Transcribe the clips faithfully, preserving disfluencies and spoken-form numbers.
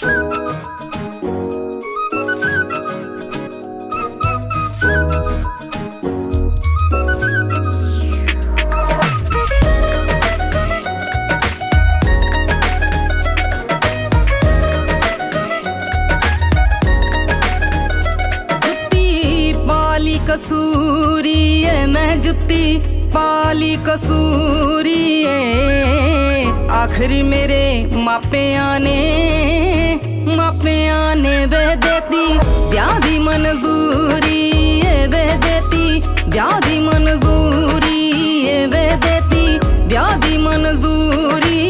कसूरी है मैं जुत्ती पाली कसूरी है। आखिरी मेरे मापिया ने मापिया ने वे देती ब्याह दी मंजूरी है, वे देती ब्याह दी मंजूरी है, वे देती ब्याह दी मंजूरी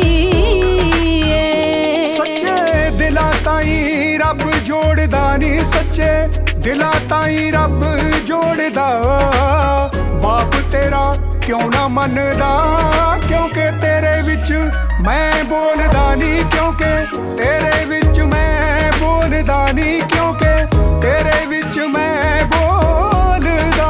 है। सच्चे दिला ताई रब जोड़दा नी, सच्चे दिला ताई रब जोड़दा। बाप तेरा क्यों ना मनदा, क्योंकि तेरे विच मैं बोलदा नी, क्योंकि तेरे विच मैं बोलदा नी, क्योंकि तेरे विच मैं बोलदा।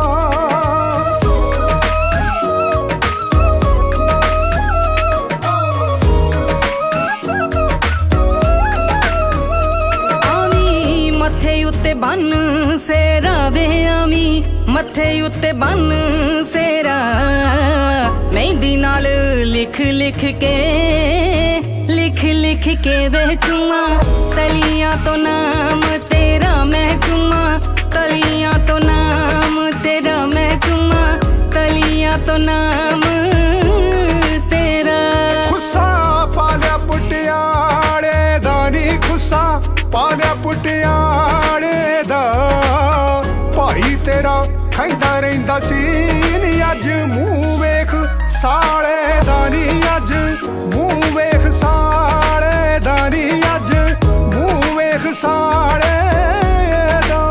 आमी मथे उत्ते बन सेरा वे, आमी मथे उत्ते बन सेरा। मेहंदी नाल लिख लिख के लिख लिख के वे चुमा, तलियां तो नाम तेरा मैं चुमा, तलियां तो नाम तेरा मैं चुमा, तलियां तो नाम तेरा। खुस्सा पालिया पुटियाले दा नी, खुस्सा पालिया पुटियाले दा। भाई तेरा खाइंदा रहिंदा सी नी, अज मूंह वेख साले दा नी, अज मूंह वेख साले दा नी, अज मूंह वेख साले दा।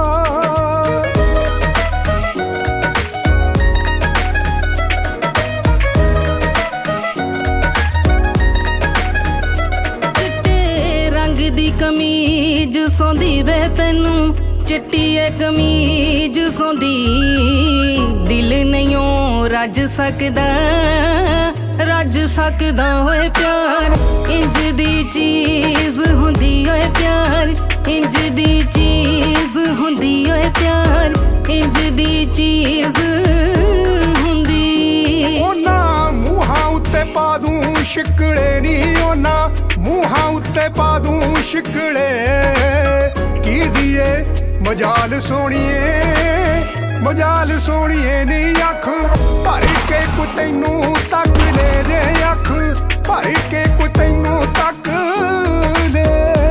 चिट्टे रंग दी कमीज सौंदी वे तैनू, चिट्टी ए कमीज सौंदी। दिल नहीं रज सकदा रज सकदा होए प्यार, इंज दी चीज हुंदी होए प्यार, इंज दी चीज हुंदी होए प्यार, इंज दी चीज हुंदी। ओना मूहां उत्ते पा दूं शिकड़े नी, ओना मूहां उत्ते पा दूं शिकड़े। की दिए मजाल सोहणीए मजाल सोहणीए नी, अख भर के को तैनू तक ले जे, अख भर के को तैनू तक ले।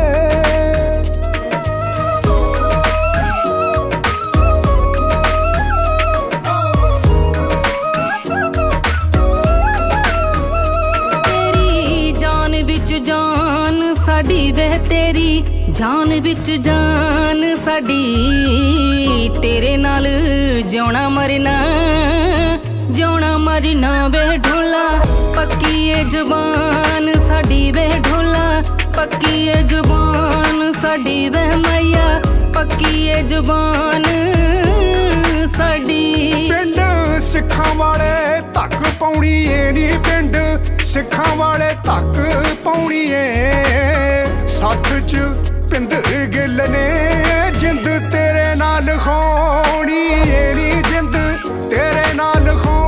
तेरी जान विच जान साडी वे, तेरी जान विच जान साडी। तेरे नाल जिउणा मरना जिउणा मरना वे ढोला, पक्की ए जुबान साडी वे ढोला, पक्की ए जुबान साडी वे मैया, पक्की ए जुबान साडी। पिंड सिखां वाले तक पाउणी ए नी, पिंड सिखां वाले तक पाउणी ए। सत्थ च पिंदर गिल ने जिंद तेरे नाल खोणी ए नी, जिंद तेरे नाल खोणी।